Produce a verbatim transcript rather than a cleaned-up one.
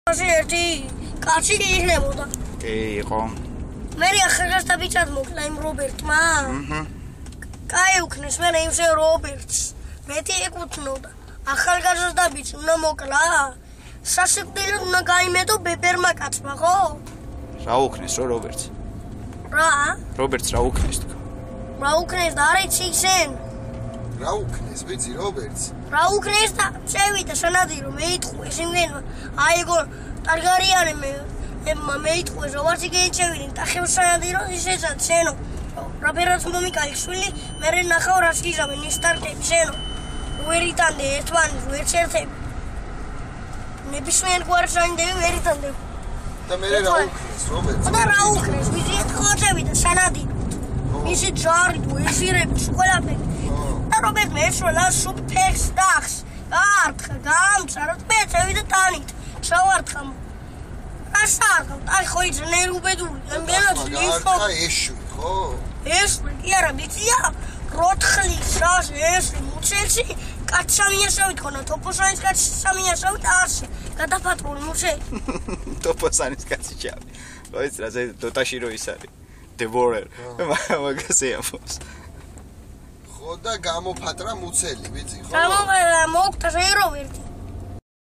ერთი კაცი იქნებოდა. კი, იყო. მე ახალგაზრდა ბიჭად მოკლა იმ რობერტმა. აჰა. კაი უქნეს მე იმზე რობერტს. მეტი ეკუთვნოდა. ახალგაზრდა ბიჭი უნდა მოკლა. სასიკვდილოდ უნდა გაიმედო ბებერმა კაცმა, ხო? რა უქნეს რო რობერტს? რა? რობერტს რა უქნეს თქო? რა უქნეს და არ იცი ისენ? რა უქნეს ვიცი რობერტს? რა უქნეს და შევიდა სანადირო მეიტყვეს იმენმა. აიგო ტარგარიანი მე მეიტყვეს როგორც იგენჩევინი ტახევ სანადირო ისეცად შენო. რა ბერაც მომიკაიშვილი მე ნახავ რაც გიზავენ ინსტარტები შენო. ვერიტანდე ერთმანეთს ვერჩერთები. ნებისმიერ გვარშანდები ვერიტანდე. და მე რა უქნეს რობერტს? და რა უქნეს ვიცი ხოჭები და სანადირო. მისი ჯარი თუ ესირები ყველაფერი. და რობერტ მე შელა სუპტექს დახს. გაართხა გამცა რა მე წევიდა ტანით. ჩავართხა. ასარგავ, აი ხო ის ნერვუბედური. ამბენად ლიფო. და ეშვი, ხო? ეშვი, კი არა, ვიცია? როთხლის რას ეშვი მუცელში კაცსამიასავით ხონა თოფოსანის კაცსამიასავით არში. გადაფატრული მუცე. თოფოსანის კაცი ჩავი. როიც რა ზე დოტაში რო ის არის. დევორერ. მაგაზე ამბობს. ხო და გამოფატრა მუცელი, ვიცი, ხო? გამოფატრა მოკთა რობერტი.